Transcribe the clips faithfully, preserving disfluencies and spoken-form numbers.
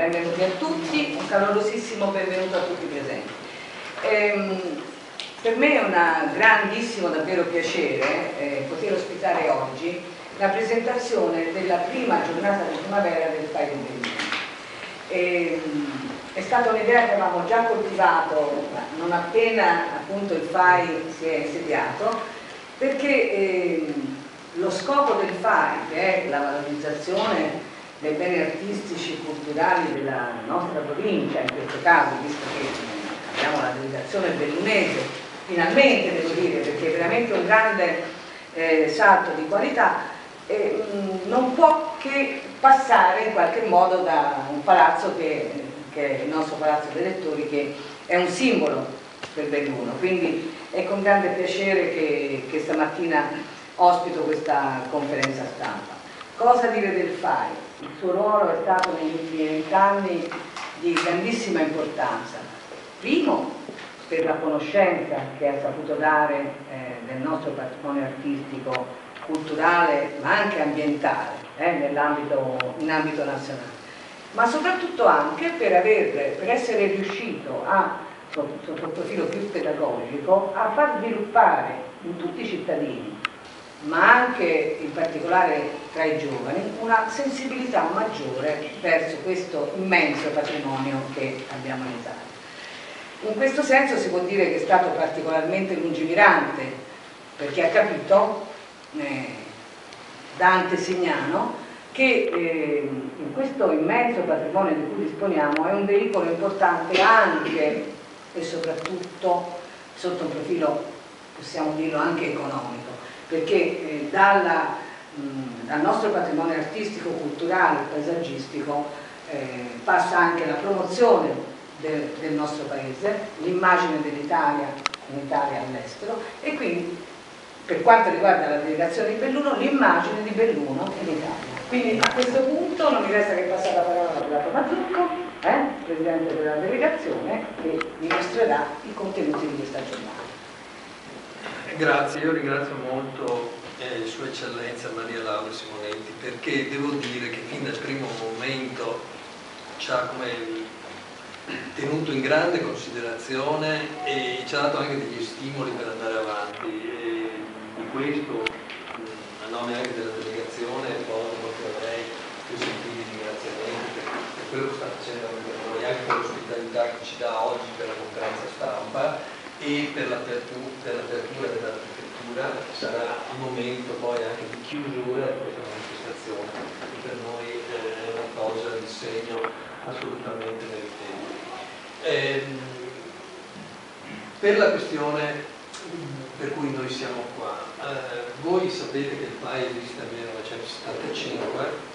benvenuti a tutti, un calorosissimo benvenuto a tutti i presenti. Ehm, per me è un grandissimo davvero piacere eh, poter ospitare oggi la presentazione della prima giornata di primavera del Fai di Belluno. Ehm, è stata un'idea che avevamo già coltivato non appena appunto il Fai si è insediato, perché ehm, lo scopo del Fai, che è la valorizzazione dei beni artistici e culturali della nostra provincia, in questo caso, visto che abbiamo la delegazione bellunese, finalmente devo dire, perché è veramente un grande eh, salto di qualità, eh, mh, non può che passare in qualche modo da un palazzo che, che è il nostro Palazzo dei Lettori, che è un simbolo per Belluno. Quindi è con grande piacere che, che stamattina ospito questa conferenza stampa. Cosa dire del Fai? Il suo ruolo è stato negli ultimi vent'anni di grandissima importanza. Primo, per la conoscenza che ha saputo dare eh, del nostro patrimonio artistico, culturale, ma anche ambientale, eh, nell'ambito, in ambito nazionale. Ma soprattutto anche per, aver, per essere riuscito a, sotto il profilo più pedagogico, a far sviluppare in tutti i cittadini, ma anche in particolare tra i giovani, una sensibilità maggiore verso questo immenso patrimonio che abbiamo in Italia. In questo senso si può dire che è stato particolarmente lungimirante, perché ha capito, eh, Dante Signano, che eh, in questo immenso patrimonio di cui disponiamo è un veicolo importante anche e soprattutto sotto un profilo, possiamo dirlo, anche economico, perché eh, dalla, mh, dal nostro patrimonio artistico, culturale, paesaggistico eh, passa anche la promozione del, del nostro paese, l'immagine dell'Italia in Italia e all'estero, e quindi per quanto riguarda la delegazione di Belluno, l'immagine di Belluno in Italia. Quindi a questo punto non mi resta che passare la parola a Pilato Mazzucco, eh, Presidente della delegazione, che vi mostrerà i contenuti di questa giornata. Grazie, io ringrazio molto eh, Sua Eccellenza Maria Laura Simonetti, perché devo dire che fin dal primo momento ci ha come tenuto in grande considerazione e ci ha dato anche degli stimoli per andare avanti. E di questo, a nome anche della delegazione, proprio avrei più sentiti ringraziamenti per, per quello che sta facendo per noi, anche per l'ospitalità che ci dà oggi per la conferenza stampa e per l'apertura della prefettura. Sarà un momento poi anche di chiusura di questa manifestazione, che per noi è una cosa di segno assolutamente meritevole. Ehm, per la questione per cui noi siamo qua, eh, voi sapete che il Fai esiste nel millenovecentosettantacinque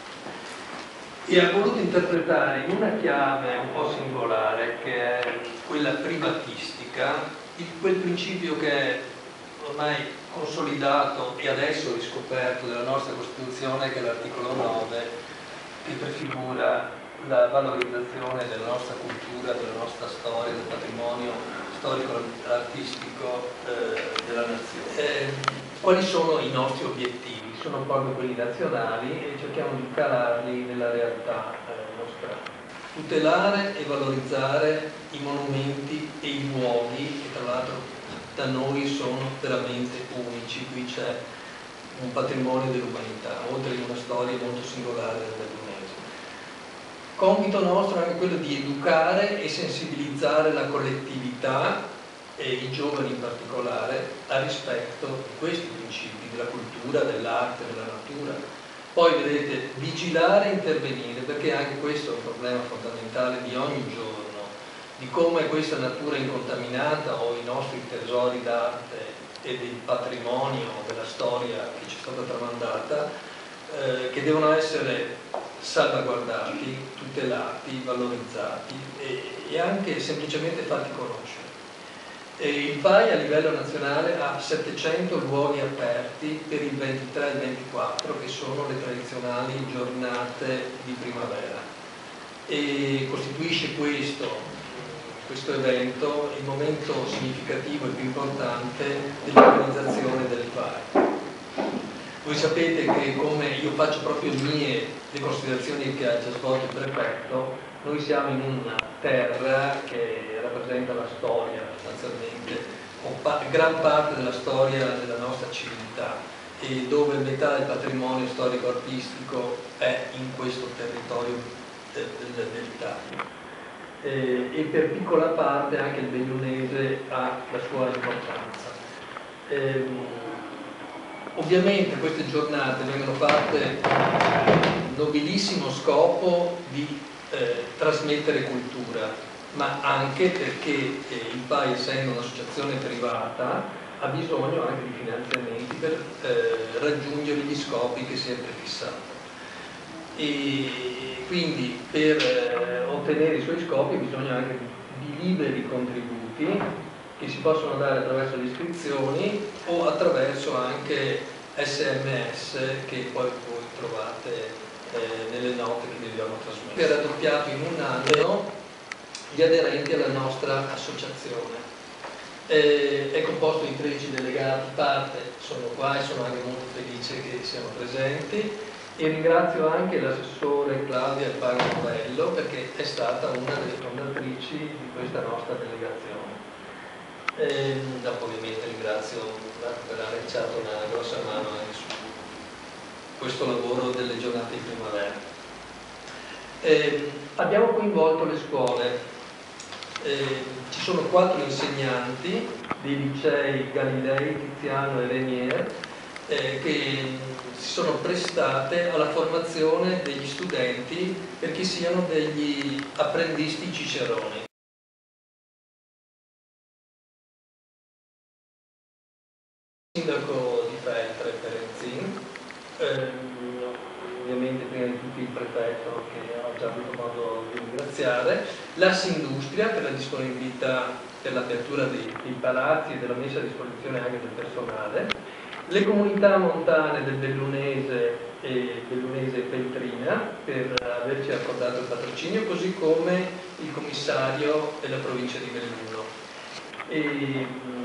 e ha voluto interpretare in una chiave un po' singolare, che è quella privatistica, quel principio che è ormai consolidato e adesso riscoperto della nostra Costituzione, che è l'articolo nove, che prefigura la valorizzazione della nostra cultura, della nostra storia, del patrimonio storico-artistico eh, della nazione. Eh, quali sono i nostri obiettivi? Sono proprio quelli nazionali e cerchiamo di calarli nella realtà eh, nostra. Tutelare e valorizzare i monumenti e i luoghi che tra l'altro da noi sono veramente unici. Qui c'è un patrimonio dell'umanità, oltre che una storia molto singolare del bellunese. Compito nostro è anche quello di educare e sensibilizzare la collettività e i giovani in particolare al rispetto di questi principi, della cultura, dell'arte, della natura. Poi vedete, vigilare e intervenire, perché anche questo è un problema fondamentale di ogni giorno, di come questa natura incontaminata o i nostri tesori d'arte e del patrimonio, della storia che ci è stata tramandata, eh, che devono essere salvaguardati, tutelati, valorizzati e, e anche semplicemente fatti conoscere. E il Fai a livello nazionale ha settecento luoghi aperti per il ventitré e il ventiquattro, che sono le tradizionali giornate di primavera, e costituisce questo, questo evento il momento significativo e più importante dell'organizzazione del Fai. Voi sapete che, come io faccio proprio mie le considerazioni che ha già svolto il prefetto, noi siamo in una terra che rappresenta la storia sostanzialmente, o pa gran parte della storia della nostra civiltà, e dove metà del patrimonio storico-artistico è in questo territorio del, del, dell'Italia. Eh, e per piccola parte anche il bellunese ha la sua importanza. Eh, Ovviamente queste giornate vengono fatte con nobilissimo scopo di eh, trasmettere cultura, ma anche perché eh, il P A I, essendo un'associazione privata, ha bisogno anche di finanziamenti per eh, raggiungere gli scopi che si è prefissato. E quindi per eh, ottenere i suoi scopi bisogna anche di, di liberi contributi che si possono dare attraverso le iscrizioni o attraverso anche S M S che poi voi trovate eh, nelle note che vi abbiamo trasmesso. È raddoppiato in un anno gli aderenti alla nostra associazione. Eh, è composto di tredici delegati, parte sono qua e sono anche molto felice che siano presenti, e ringrazio anche l'assessore Claudia Barrovello perché è stata una delle fondatrici di questa nostra delegazione. E dopo ovviamente ringrazio Marco per aver iniziato una grossa mano anche su questo lavoro delle giornate di primavera. E abbiamo coinvolto le scuole, e ci sono quattro insegnanti dei licei Galilei, Tiziano e Renier eh, che si sono prestate alla formazione degli studenti perché siano degli apprendisti ciceroni. Il sindaco di Feltre, Perenzin, ehm, ovviamente prima di tutto il prefetto che ho già avuto modo di ringraziare, l'Assindustria per la disponibilità per l'apertura dei, dei palazzi e della messa a disposizione anche del personale, le comunità montane del Bellunese e Bellunese e Feltrina per averci accordato il patrocinio, così come il commissario della provincia di Belluno. E,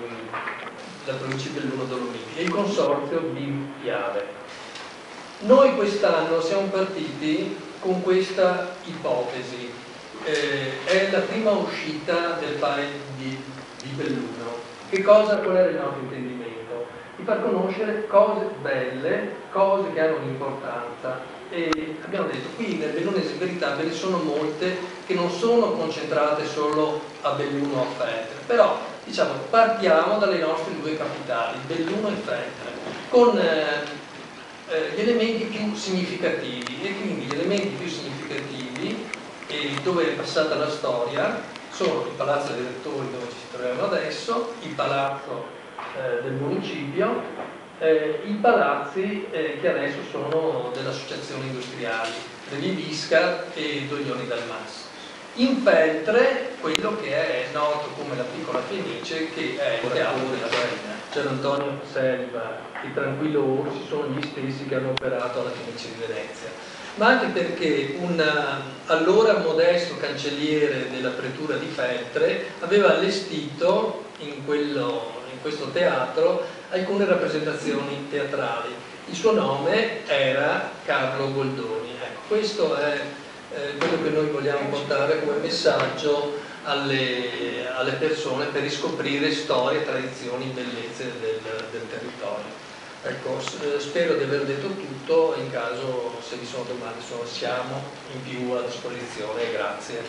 la provincia di Belluno Dolomiti e il consorzio B I M Piave. Noi quest'anno siamo partiti con questa ipotesi, eh, è la prima uscita del P A I di, di Belluno. Che cosa, qual era il nostro intendimento? Di far conoscere cose belle, cose che hanno un'importanza, e abbiamo detto qui nel Bellunese in verità ve ne sono molte che non sono concentrate solo a Belluno o a Feltre, però diciamo partiamo dalle nostre due capitali, Belluno e Feltre, con eh, eh, gli elementi più significativi, e quindi gli elementi più significativi e dove è passata la storia sono il Palazzo dei Rettori dove ci troviamo adesso, il Palazzo eh, del Municipio, eh, i palazzi eh, che adesso sono delle associazioni industriali, Revivisca e Doglioni dal Mas. In Feltre quello che è noto come la Piccola Fenice, che è il teatro della Selva. Gianantonio Selva e Tranquillo Orsi sono gli stessi che hanno operato alla Fenice di Venezia, ma anche perché un allora modesto cancelliere dell'apertura di Feltre aveva allestito in, quello, in questo teatro alcune rappresentazioni teatrali. Il suo nome era Carlo Goldoni. Ecco, questo è eh, quello che noi vogliamo portare come messaggio alle, alle persone per riscoprire storie, tradizioni, bellezze del, del territorio. Ecco, spero di aver detto tutto, in caso se vi sono domande siamo in più a disposizione, grazie.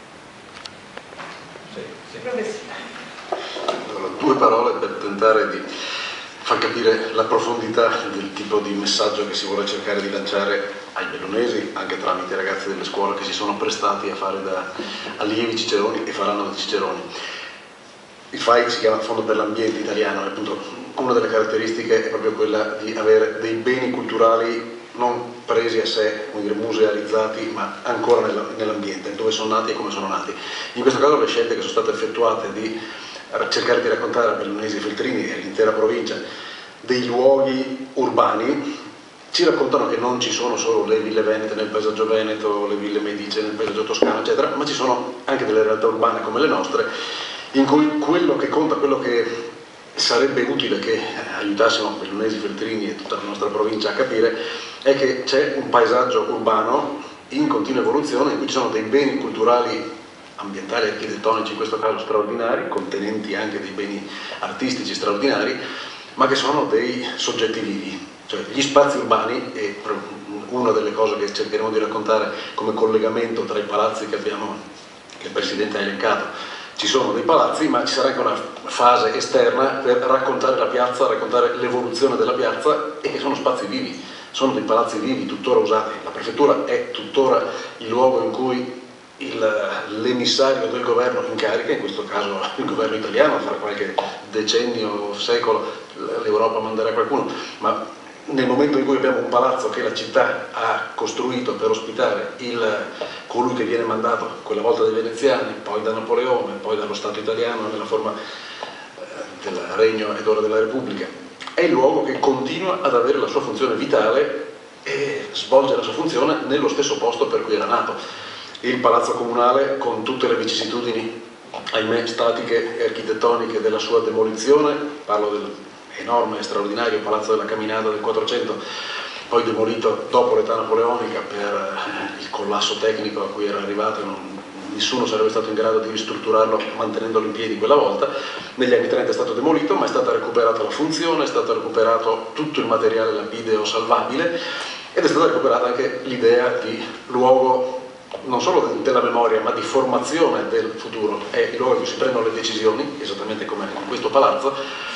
Sì, sì. Allora, due parole per tentare di far capire la profondità del tipo di messaggio che si vuole cercare di lanciare ai bellunesi, anche tramite i ragazzi delle scuole che si sono prestati a fare da allievi ciceroni e faranno da ciceroni. Il F A I si chiama Fondo per l'Ambiente Italiano e appunto una delle caratteristiche è proprio quella di avere dei beni culturali non presi a sé, come dire, musealizzati, ma ancora nell'ambiente, dove sono nati e come sono nati. In questo caso le scelte che sono state effettuate di cercare di raccontare a bellunesi e feltrini e all'intera provincia dei luoghi urbani ci raccontano che non ci sono solo le ville venete nel paesaggio veneto, le ville medice nel paesaggio toscano, eccetera, ma ci sono anche delle realtà urbane come le nostre, in cui quello che conta, quello che sarebbe utile che aiutassimo Bellunesi, Feltrini e tutta la nostra provincia a capire è che c'è un paesaggio urbano in continua evoluzione in cui ci sono dei beni culturali, ambientali e architettonici in questo caso straordinari, contenenti anche dei beni artistici straordinari, ma che sono dei soggetti vivi. Cioè gli spazi urbani, e una delle cose che cercheremo di raccontare come collegamento tra i palazzi che abbiamo, che il Presidente ha elencato, ci sono dei palazzi, ma ci sarà anche una fase esterna per raccontare la piazza, raccontare l'evoluzione della piazza, e che sono spazi vivi, sono dei palazzi vivi tuttora usati. La prefettura è tuttora il luogo in cui l'emissario del governo in carica, in questo caso il governo italiano, fra qualche decennio o secolo l'Europa manderà qualcuno, ma nel momento in cui abbiamo un palazzo che la città ha costruito per ospitare il, colui che viene mandato quella volta dai veneziani, poi da Napoleone, poi dallo Stato italiano nella forma eh, del Regno ed ora della Repubblica, è il luogo che continua ad avere la sua funzione vitale e svolge la sua funzione nello stesso posto per cui era nato. Il Palazzo Comunale, con tutte le vicissitudini, ahimè, statiche e architettoniche della sua demolizione, parlo dell'enorme e straordinario Palazzo della Caminata del Quattrocento, poi demolito dopo l'età napoleonica per il collasso tecnico a cui era arrivato, non, nessuno sarebbe stato in grado di ristrutturarlo mantenendolo in piedi quella volta. Negli anni trenta è stato demolito, ma è stata recuperata la funzione, è stato recuperato tutto il materiale lapideo salvabile ed è stata recuperata anche l'idea di luogo non solo della memoria, ma di formazione del futuro. È il luogo in cui si prendono le decisioni, esattamente come in questo palazzo,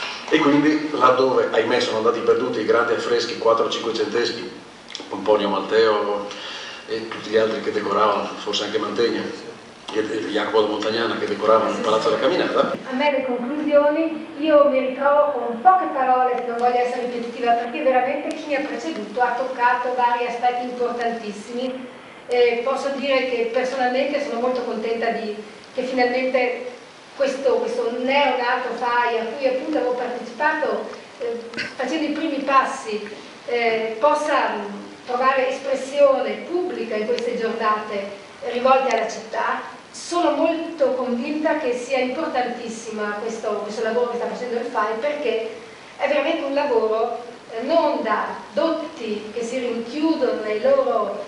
e quindi laddove, ahimè, sono andati perduti i grandi affreschi quattro cinquecenteschi, Pomponio Malteo e tutti gli altri che decoravano, forse anche Mantegna e Jacopo da Montagnana che decoravano il Palazzo della Caminata. A me le conclusioni, io mi ritrovo con poche parole, non voglio essere ripetitiva, perché veramente chi mi ha preceduto ha toccato vari aspetti importantissimi. Eh, posso dire che personalmente sono molto contenta di, che finalmente questo, questo neonato F A I a cui appunto avevo partecipato eh, facendo i primi passi eh, possa trovare espressione pubblica in queste giornate rivolte alla città. Sono molto convinta che sia importantissima questo, questo lavoro che sta facendo il F A I, perché è veramente un lavoro non da dotti che si rinchiudono nei loro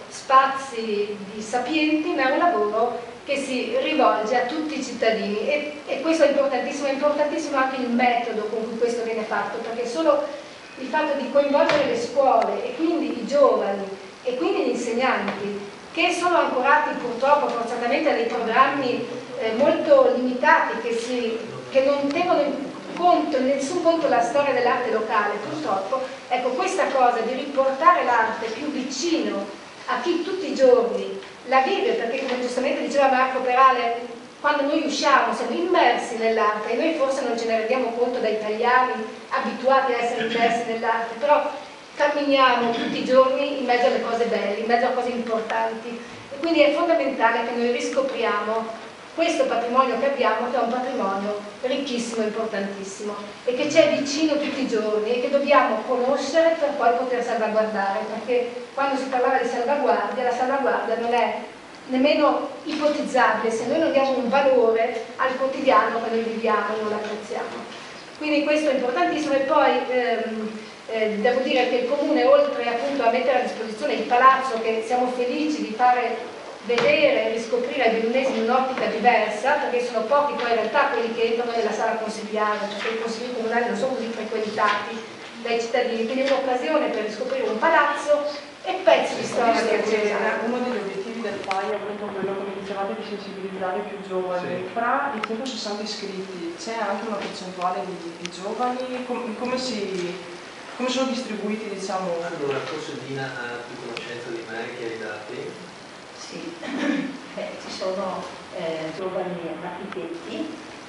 spazi di sapienti, ma è un lavoro che si rivolge a tutti i cittadini e, e questo è importantissimo, è importantissimo anche il metodo con cui questo viene fatto, perché solo il fatto di coinvolgere le scuole e quindi i giovani e quindi gli insegnanti, che sono ancorati purtroppo forzatamente a dei programmi eh, molto limitati che, si, che non tengono in conto, in nessun conto la storia dell'arte locale, purtroppo. Ecco, questa cosa di riportare l'arte più vicino a chi tutti i giorni la vive, perché come giustamente diceva Marco Perale, quando noi usciamo siamo immersi nell'arte e noi forse non ce ne rendiamo conto da italiani abituati a essere immersi nell'arte, però camminiamo tutti i giorni in mezzo alle cose belle, in mezzo a cose importanti, e quindi è fondamentale che noi riscopriamo questo patrimonio che abbiamo, che è un patrimonio ricchissimo e importantissimo e che ci è vicino tutti i giorni e che dobbiamo conoscere per poi poter salvaguardare, perché quando si parlava di salvaguardia, la salvaguardia non è nemmeno ipotizzabile se noi non diamo un valore al quotidiano che noi viviamo e non l'apprezziamo. Quindi questo è importantissimo. E poi ehm, eh, devo dire che il Comune, oltre appunto a mettere a disposizione il palazzo, che siamo felici di fare vedere e riscoprire ai bellunesi in un'ottica diversa, perché sono pochi poi in realtà quelli che entrano nella sala consigliare, perché i consigli comunali non sono così frequentati dai cittadini, quindi è un'occasione per riscoprire un palazzo e pezzi di storia che accennare. Uno degli obiettivi del F A I è appunto quello, come dicevate, di sensibilizzare i più giovani. Sì. Fra i centosessanta iscritti c'è anche una percentuale di, di giovani? Com come, si, come sono distribuiti, diciamo? Allora, forse Dina ha più conoscenza di me che hai dati. Sì, eh, ci sono eh, giovani architetti,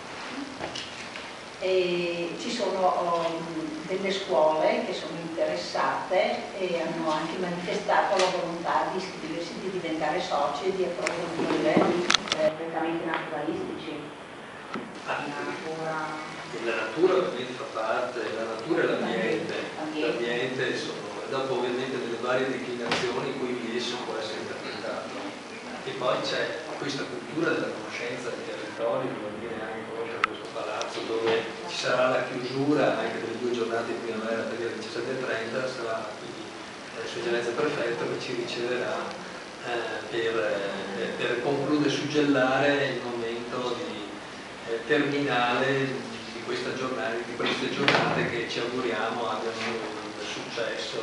e ci sono um, delle scuole che sono interessate e hanno anche manifestato la volontà di iscriversi, di diventare soci e di approfondire eh, trattamenti naturalistici. Ah, la natura, la natura ovviamente fa parte, la natura e l'ambiente, l'ambiente sono, dopo ovviamente delle varie declinazioni in cui esso può essere interpretato. E poi c'è questa cultura della conoscenza del territorio, vuol dire anche conoscere questo palazzo dove ci sarà la chiusura anche delle due giornate di primavera, perché alle diciassette e trenta sarà quindi Sua Eccellenza Prefetto che ci riceverà eh, per, eh, per concludere e suggellare il momento di, eh, terminale di, questa giornata, di queste giornate che ci auguriamo abbiano un successo.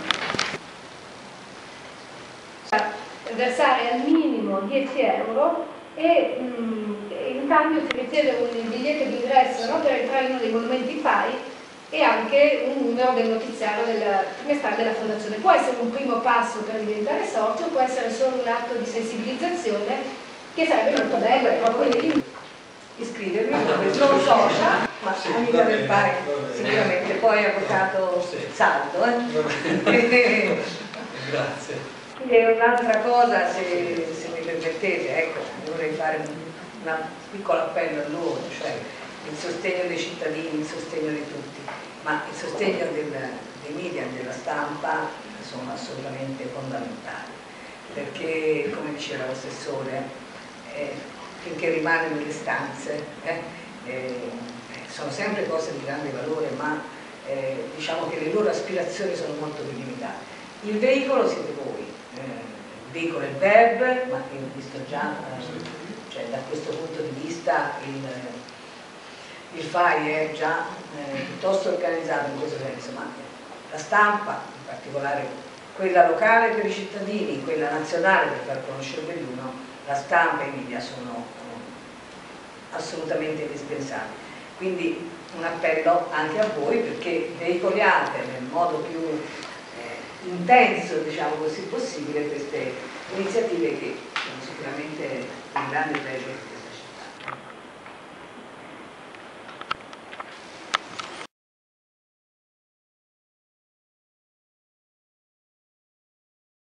Versare al minimo dieci euro e mh, in cambio si riceve un biglietto di ingresso, no, per entrare in uno dei monumenti P A I e anche un numero del notiziario del trimestrale della Fondazione. Può essere un primo passo per diventare socio, può essere solo un atto di sensibilizzazione che sarebbe molto bello, è proprio lì. Iscrivermi, non socia, ma Sì, amica del P A I, bene. sicuramente, poi avvocato Sì. saldo. Eh? Grazie. E un'altra cosa, se, se mi permettete, ecco, vorrei fare un, una piccolo appello a loro, cioè il sostegno dei cittadini, il sostegno di tutti, ma il sostegno del, dei media e della stampa sono assolutamente fondamentali, perché, come diceva l'assessore, eh, finché rimane nelle stanze, eh, eh, sono sempre cose di grande valore, ma eh, diciamo che le loro aspirazioni sono molto più limitate. Il veicolo siete voi. Il veicolo è il web, ma io ho visto già, eh, cioè da questo punto di vista il, il F A I è già eh, piuttosto organizzato in questo senso, ma la stampa, in particolare quella locale per i cittadini, quella nazionale per far conoscere Belluno, la stampa e i media sono eh, assolutamente indispensabili. Quindi un appello anche a voi perché veicoliate nel modo più intenso, diciamo così, possibile queste iniziative che sono sicuramente un grande pregio